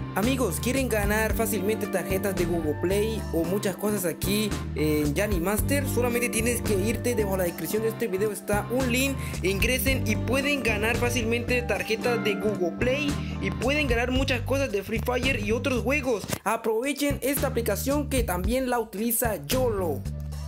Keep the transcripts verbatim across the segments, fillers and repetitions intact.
Amigos, ¿quieren ganar fácilmente tarjetas de Google Play o muchas cosas aquí en Yanni Master? Solamente tienes que irte debajo de la descripción de este video, está un link, ingresen y pueden ganar fácilmente tarjetas de Google Play y pueden ganar muchas cosas de Free Fire y otros juegos. Aprovechen esta aplicación que también la utiliza YOLO.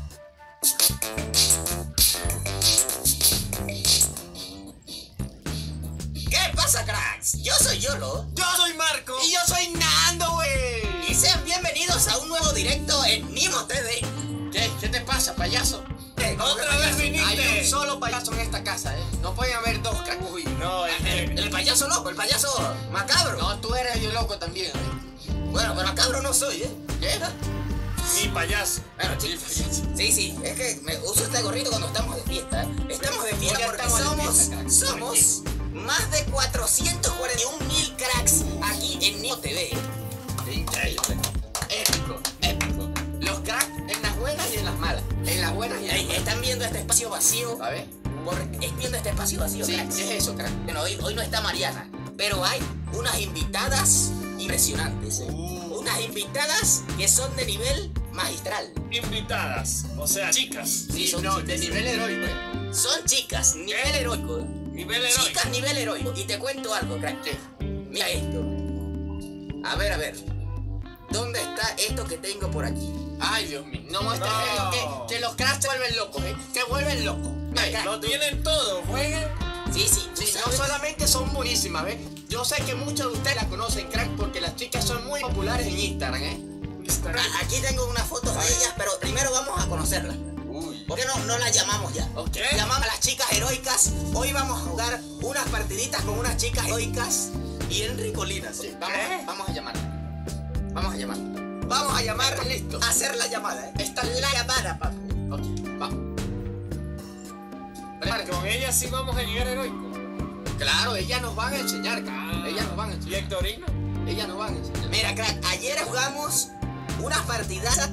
¿Qué pasa, cracks? Yo soy Yolo. Yo soy Marco. Y yo soy Nando, wey. Y sean bienvenidos a un nuevo directo en Nimo T V. ¿Qué? ¿Qué te pasa, payaso? ¿Qué? Otra vez viniste. Hay un solo payaso en esta casa, ¿eh? No pueden haber dos cracks. Uy, No, el, el, el payaso loco, el payaso macabro. No, tú eres yo loco también, ¿eh? Bueno, pero macabro no soy, ¿eh? ¿Qué? Ni payaso. Bueno, chicos, sí, sí, es que me uso este gorrito cuando estamos de fiesta, ¿eh? Estamos de fiesta Ya porque estamos de somos, fiesta, cracks. somos más de cuatrocientos cuarenta y un mil cracks aquí en Nimo T V. Increíble. Épico, épico. Los cracks en las buenas y en las malas. En las buenas y en las Ey, malas. ¿están viendo este espacio vacío? A ver. Por, es viendo este espacio vacío, Sí, cracks. ¿qué es eso, crack? Bueno, hoy, hoy no está Mariana, pero hay unas invitadas impresionantes, ¿eh? Uh. Unas invitadas que son de nivel magistral. Invitadas, o sea, chicas. Sí, son no, chicas. de nivel heroico, ¿eh? Son chicas, nivel heroico. ¿eh? Nivel heroico. Chicas, nivel heroico. Y te cuento algo, crack. Mira esto. A ver, a ver. ¿Dónde está esto que tengo por aquí? Ay, Dios mío. No muestres No. eso, que, que los cracks se vuelven locos, ¿eh? Se vuelven locos. Mira, Ey, crack, Lo tienen todo, jueguen. Sí, sí, tú Sí, no sabes. solamente son buenísimas, ¿ves? Yo sé que muchos de ustedes la conocen, crack, porque las chicas son muy populares en Instagram, ¿eh? Ah, aquí tengo unas fotos de ellas, pero primero vamos a conocerlas. Uy. ¿Por qué no, no las llamamos ya? Ok. Llamamos a las chicas heroicas. Hoy vamos a jugar unas partiditas con unas chicas heroicas bien ricolinas. Sí, vamos, ¿Qué? a, vamos a llamar. Vamos a llamar. Vamos a llamar, ¿Estás listo? a hacer la llamada, ¿eh? Está La llamada, papi. Ok, vamos. Prepárate. Con ella sí vamos a llegar heroico. Claro, ellas nos van a enseñar, crack. Ah. Ellas nos van a ¿Y enseñar. Hectorino? Ellas nos van a enseñar. Mira, crack, ayer jugamos unas partidas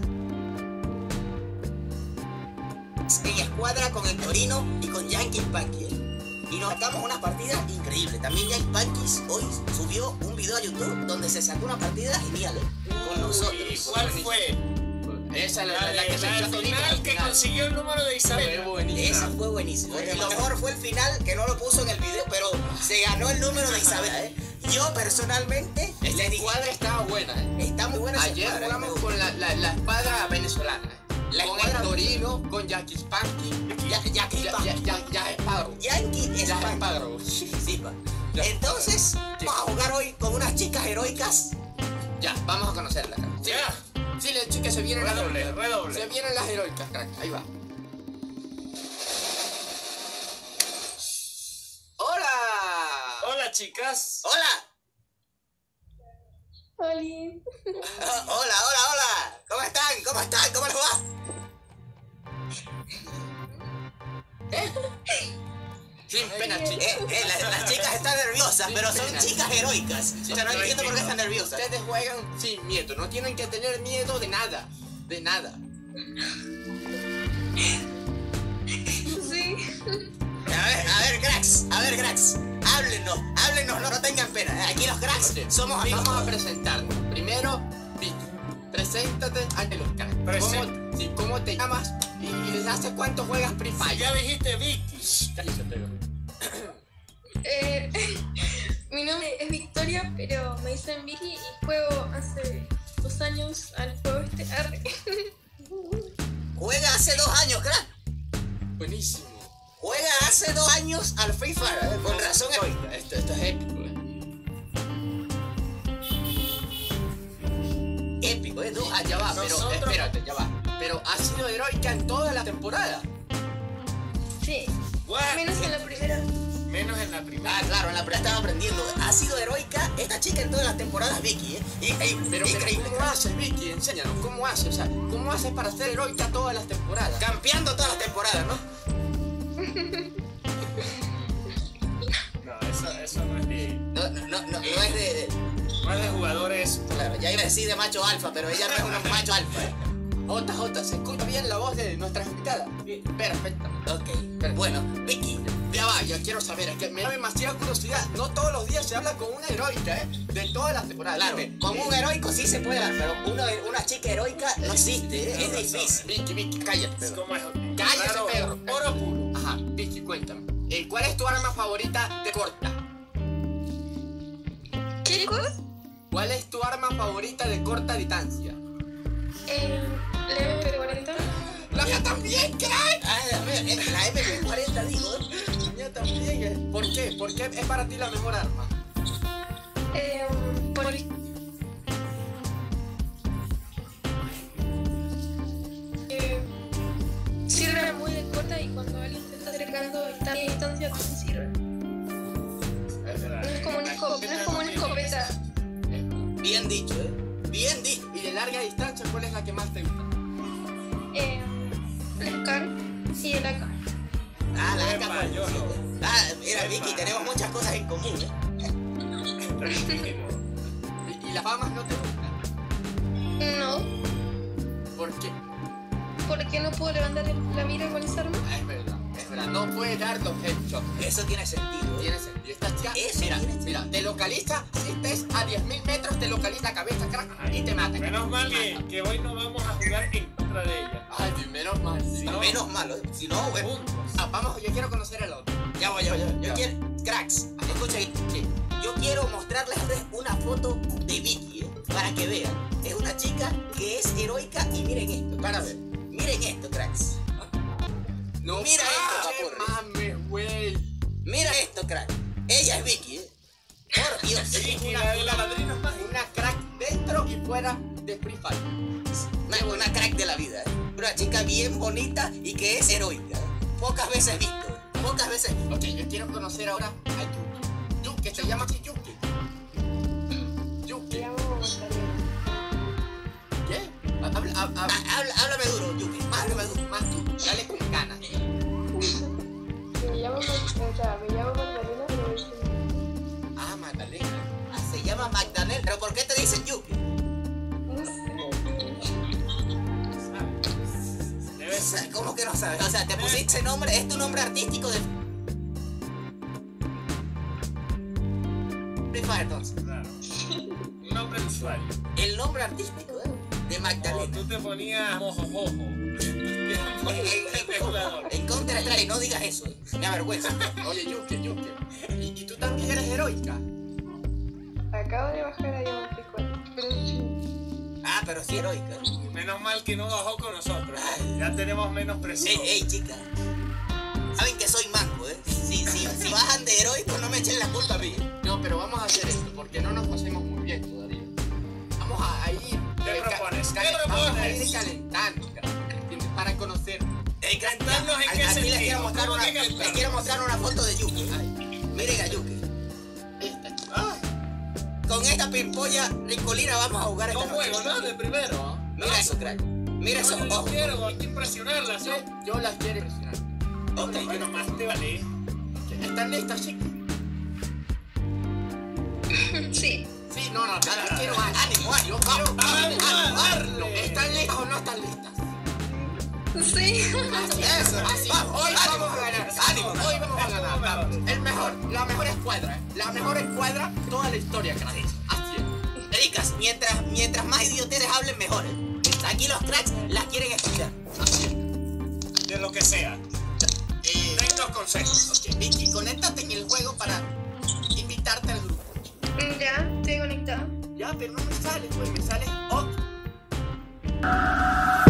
en escuadra con el Torino y con Yankee Punky, ¿eh? Y nos sacamos unas partidas increíbles. También Yankee Punky hoy subió un video a YouTube donde se sacó una partida genial, ¿eh? Con nosotros. ¿Y cuál fue? Esa es la, La, la, la que de- se la echó del todita final al que final. consiguió el número de Fue Isabel. buenísima. Esa fue buenísima. Oye, Y lo no. mejor fue el final, que no lo puso en el video, pero se ganó el número de Isabela, ¿eh? Yo personalmente Esta le dije, escuadra estaba buena, ¿eh? está muy buena esa Ayer escuadra, ¿eh? jugamos con la, la, la escuadra venezolana. ¿eh? La con escuadra- el Torino, con Jackie Spanky. Ya, ya, que Ya, ya, ya, ya es Padro. Yankee es Ya es Punky. Padro. Sí, pa. Ya. Entonces, vamos a jugar hoy con unas chicas heroicas. Ya, vamos a conocerla, crack. Sí, Ya. sí, le chicas se vienen Redoble, las redoble. Se vienen las heroicas, crack. Ahí va. ¡Hola! Hola, chicas. ¡Hola! Oli. Oh, hola, hola, hola. ¿Cómo están? ¿Cómo están? ¿Cómo les va? Sin pena, chicas. Eh, eh, la- las chicas están nerviosas, Sí, pero son pena. chicas heroicas. O sea, no entiendo por qué están nerviosas. Ustedes juegan sin miedo. No tienen que tener miedo de nada. De nada. Sí. A ver, a ver, cracks, a ver, cracks. Háblenos, háblenos, no, no tengan pena. Aquí los cracks Ok, somos amigos. Vamos a presentarnos. Primero, Vicky. Preséntate ante los cracks. Presenta. ¿Cómo, sí, ¿Cómo te llamas? ¿Y, y desde hace cuánto juegas Free Fire? Ya dijiste Vicky. Cállate, pero. Eh, mi nombre es Victoria, pero me dicen Vicky y juego hace dos años al juego este R. Juega hace dos años, crack. Buenísimo. Juega hace dos años al Free Fire. eh, Con razón heroica. Esto, esto es épico, eh. Épico, ¿eh? Dos Ah, ya va, pero Nosotros- espérate, ya va. Pero ha sido heroica en toda la temporada. Sí. What? Menos en la primera. Menos en la primera. Ah, claro, en la primera estaba aprendiendo. Ha sido heroica esta chica en todas las temporadas, Vicky, ¿eh? Increíble, Pero, pero increíble. ¿cómo haces, Vicky? Enséñanos, ¿cómo haces? O sea, ¿cómo haces para ser heroica todas las temporadas? Campeando todas las temporadas, ¿no? No, eso, eso no es de, No, no, no, no, no es de... no es de jugadores. Claro, ya iba a decir de macho alfa, pero ella no es un macho alfa, ¿eh? Jota, Jota, ¿se escucha bien la voz de nuestras invitadas? Perfecto. Ok, bueno, Vicky, Ya va, ya, quiero saber, es que me da demasiada curiosidad. No todos los días se habla con una heroica, ¿eh? De todas las temporadas. Claro, Dime, con eh, un heroico sí se puede dar, pero una, una chica heroica no existe, ¿eh? Es difícil. Vicky, Vicky, cállate, Pedro. ¿Cómo es? Cállate, Claro. Pedro. Oro puro. Ajá, Vicky, cuéntame. Eh, ¿Cuál es tu arma favorita de corta? ¿Qué cosa? ¿Cuál es tu arma favorita de corta distancia? Eh, la M P cuarenta. ¡La mía también, crack! Ah, la, la M P cuarenta digo, ¿eh? La mía también. eh. ¿Por qué? ¿Por qué es para ti la mejor arma? Eh, por... Eh, sirve muy de corta y cuando alguien se está acercando está a distancia también sirve. Es verdad. No es como una escopeta, no es como una escopeta. Bien dicho, ¿eh? Bien dicho. Y de larga distancia, ¿cuál es la que más te gusta? Eh, el Scar y el A K. Ah, la Epa, capa. yo no. Ah, mira, Epa. Vicky, tenemos muchas cosas en común, ¿eh? Tranquilo. ¿Y, y las famas no te gustan? No, ¿Por qué? porque no puedo levantar el- la mira con esa arma. Ah, es verdad, es verdad. No puede dar los headshots. Eso tiene sentido, ¿eh? Tiene sentido. Esta chica, Eso mira, tiene mira, te localiza, si estés a diez mil metros, te localiza la cabeza, crack, y te mata. Menos mal que, que hoy no vamos a jugar en contra de ella. Ay, menos mal. Si no, Menos malo, ¿eh? Si no, bueno. Juntos. ah, vamos, yo quiero conocer al otro. Ya voy, ya voy, ya voy. Yo Ya. quiero, cracks, escuchen, Sí. yo quiero mostrarles a ustedes una foto de Vicky, ¿eh? Para que vean. Es una chica que es heroica y miren esto. Para ver. Miren esto, cracks. No, Mira ah, esto, che, mames, güey. Mira esto, crack. Ella es Vicky, ¿eh? Por Dios. Sí, Y una, la de la una, madrina más. una crack dentro y fuera de Free Fire. Una, una crack de la vida, ¿eh? Una chica bien bonita y que es heroica, ¿eh? Pocas veces visto, ¿eh? Pocas veces visto. Ok, yo quiero conocer ahora a Yuki. Yuki, se llama así Yuki. Yuki. ¿Qué? Habla, habla, habla, Ah, habla- háblame duro, Yuki. Háblame duro. más tú. Dale con ganas. Me llamo, o sea, me llamo Magdalena, pero es Ah, Magdalena. Ah, se llama Magdalena. ¿Pero por qué te dicen Yuki? no sé. Debe O ser. sea, ¿cómo que no sabes? O sea, te pusiste nombre, es tu nombre artístico de Free Fire, entonces. Claro. Un nombre de usuario. El nombre artístico, ¿eh? De O Magdalena. tú te ponías mojojojo. Este jugador. En Counter Strike, no digas eso, ¿eh? Me avergüenza. Oye, Yuki, Yuki. ¿Y, y tú también eres heroica? Acabo de bajar a Diamante cuatro, pero sí. Ah, pero sí heroica. Menos mal que no bajó con nosotros. Ay. Ya tenemos menos Ey, presión. ey, chica. Saben que soy manco, ¿eh? Si, si, si bajan de heroico, no me echen la culpa a mí. No, pero vamos a hacer esto porque no nos conocemos muy bien todavía. Vamos a ir. ¿Qué eh, ca- propones? ¿Qué cal- Vamos a propones? ir calentando, crack, ¿entiendes? Para conocer. Ey, crack, ¿Calentarnos en a- qué aquí les sentido? quiero mostrar ¿Cómo una, que calentarnos? les quiero mostrar una foto de Yuki. Ay, miren a Yuki. Esta. Ay, Con esta pimpolla ricolina vamos a jugar esta no noche. juego, ¿no? De primero. Mira eso, crack. Mira No, esos yo no ojos. quiero, hay que impresionarlas, Yo, ¿eh? yo las quiero impresionar. Ok. Bueno, más te vale. ¿Están listas, chicas? Sí. Sí, no, no, no, yo quiero ánimo. Ánimo, ánimo. Yo quiero Vamos, ánimo. vamos, ánimo. ¿Están listas o no están listas? Sí. Así, Eso, así. vamos, Hoy ánimo. vamos a ganar. Ánimo. Hoy vamos a ganar. Vamos. El mejor, la mejor escuadra. ¿eh? La mejor escuadra de toda la historia, crack. Así es. Ericas, mientras, mientras más idioteces hablen, mejor, ¿eh? Aquí los cracks las quieren escuchar. Así es. De lo que sea. Eh, Den dos consejos. ok, Vicky, conéctate en el juego para invitarte al grupo. Ya, estoy conectada. Ya, pero no me sale, pues me sale otro.